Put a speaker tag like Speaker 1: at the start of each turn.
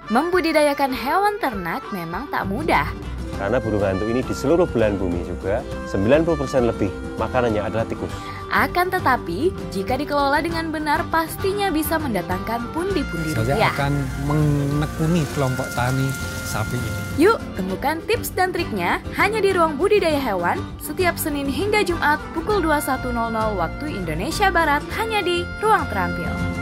Speaker 1: Membudidayakan hewan ternak memang tak mudah.
Speaker 2: Karena burung hantu ini di seluruh belahan bumi juga 90% lebih makanannya adalah tikus.
Speaker 1: Akan tetapi, jika dikelola dengan benar pastinya bisa mendatangkan pundi-pundi rupiah.
Speaker 3: Saya akan menekuni kelompok tani sapi ini.
Speaker 1: Yuk, temukan tips dan triknya hanya di Ruang Budidaya Hewan setiap Senin hingga Jumat pukul 21.00 waktu Indonesia Barat hanya di Ruang Terampil.